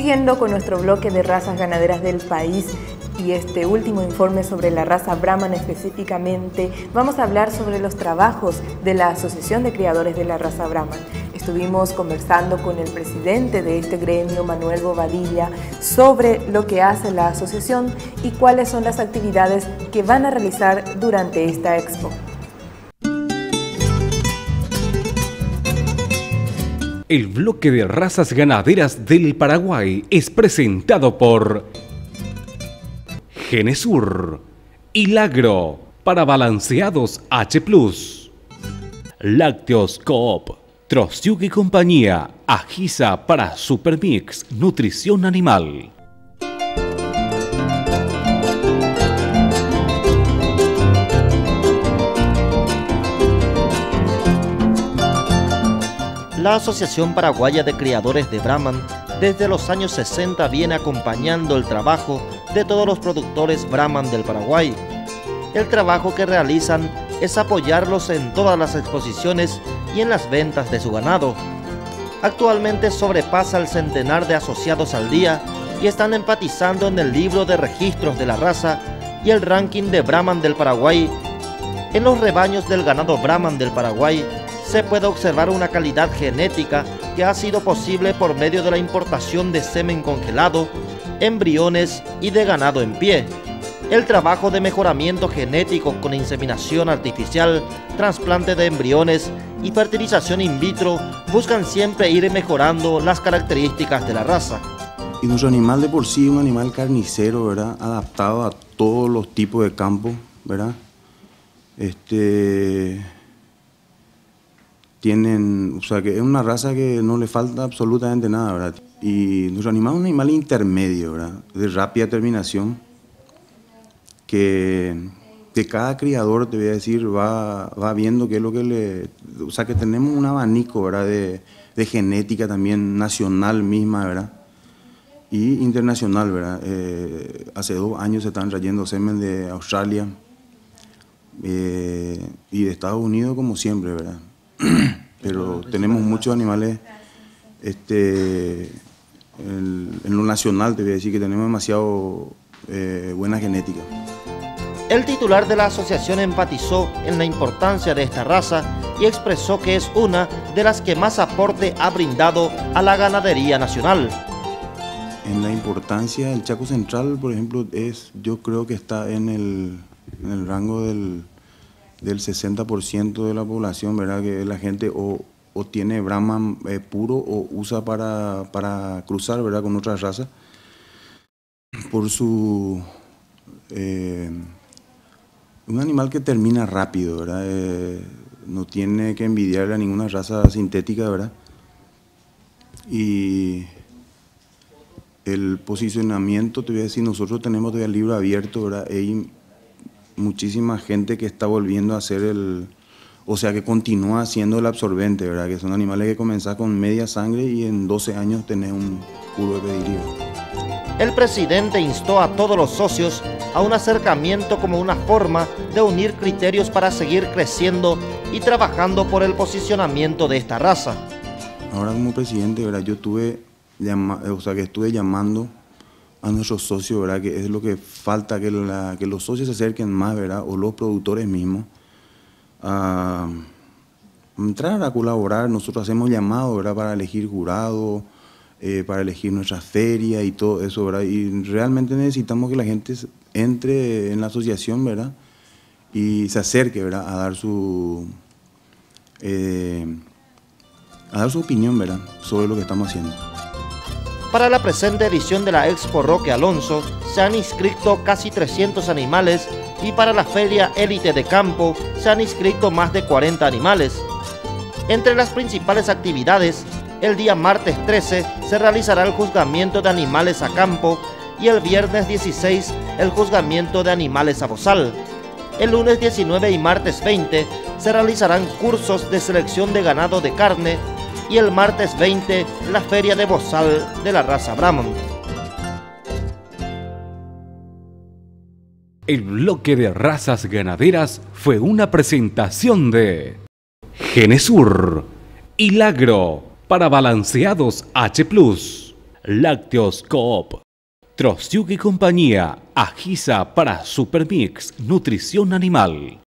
Siguiendo con nuestro bloque de razas ganaderas del país y este último informe sobre la raza Brahman específicamente, vamos a hablar sobre los trabajos de la Asociación de Criadores de la Raza Brahman. Estuvimos conversando con el presidente de este gremio, Manuel Bobadilla, sobre lo que hace la asociación y cuáles son las actividades que van a realizar durante esta expo. El bloque de razas ganaderas del Paraguay es presentado por Genesur, Hilagro para balanceados H+, Lácteos Coop, Trosiuk y compañía, Agisa para Supermix, nutrición animal. La Asociación Paraguaya de Criadores de Brahman desde los años 60 viene acompañando el trabajo de todos los productores Brahman del Paraguay. El trabajo que realizan es apoyarlos en todas las exposiciones y en las ventas de su ganado. Actualmente sobrepasa el centenar de asociados al día y están empatizando en el libro de registros de la raza y el ranking de Brahman del Paraguay. En los rebaños del ganado Brahman del Paraguay se puede observar una calidad genética que ha sido posible por medio de la importación de semen congelado, embriones y de ganado en pie. El trabajo de mejoramiento genético con inseminación artificial, trasplante de embriones y fertilización in vitro buscan siempre ir mejorando las características de la raza. Y nuestro animal de por sí es un animal carnicero, ¿verdad? Adaptado a todos los tipos de campo, ¿verdad? O sea, que es una raza que no le falta absolutamente nada, ¿verdad? Y nuestro animal es un animal intermedio, ¿verdad? De rápida terminación, que cada criador, te voy a decir, va viendo qué es lo que le... O sea, que tenemos un abanico, ¿verdad? De genética también nacional misma, ¿verdad? Y internacional, ¿verdad? Hace 2 años se están trayendo semen de Australia y de Estados Unidos, como siempre, ¿verdad? Pero tenemos muchos animales en lo nacional, te voy a decir que tenemos demasiado buena genética. El titular de la asociación enfatizó en la importancia de esta raza y expresó que es una de las que más aporte ha brindado a la ganadería nacional. En la importancia del Chaco Central, por ejemplo, yo creo que está en el rango del 60% de la población, ¿verdad? Que la gente o tiene Brahman puro o usa para cruzar, ¿verdad? Con otras razas. Por su... un animal que termina rápido, ¿verdad? No tiene que envidiarle a ninguna raza sintética, ¿verdad? Y el posicionamiento, te voy a decir, nosotros tenemos todavía el libro abierto, ¿verdad? Hay muchísima gente que está volviendo a hacer o sea, que continúa haciendo el absorbente, ¿verdad? Que son animales que comenzás con media sangre y en 12 años tenés un puro de pedigrí. El presidente instó a todos los socios a un acercamiento como una forma de unir criterios para seguir creciendo y trabajando por el posicionamiento de esta raza. Ahora como presidente, ¿verdad? Yo estuve llamando a nuestros socios, ¿verdad? Que es lo que falta, que los socios se acerquen más, ¿verdad? O los productores mismos a entrar a colaborar. Nosotros hacemos llamados, ¿verdad? Para elegir jurado, para elegir nuestra feria y todo eso, ¿verdad? Y realmente necesitamos que la gente entre en la asociación, ¿verdad? Y se acerque, ¿verdad? A dar su opinión, ¿verdad? Sobre lo que estamos haciendo. Para la presente edición de la Expo Roque Alonso se han inscrito casi 300 animales y para la Feria Élite de Campo se han inscrito más de 40 animales. Entre las principales actividades, el día martes 13 se realizará el juzgamiento de animales a campo y el viernes 16 el juzgamiento de animales a bozal. El lunes 19 y martes 20 se realizarán cursos de selección de ganado de carne y el martes 20 la feria de bozal de la raza Brahman. El bloque de razas ganaderas fue una presentación de Genesur, Hilagro para balanceados H+, Lácteos Coop. Trosiuk y compañía, Agisa para Supermix, nutrición animal.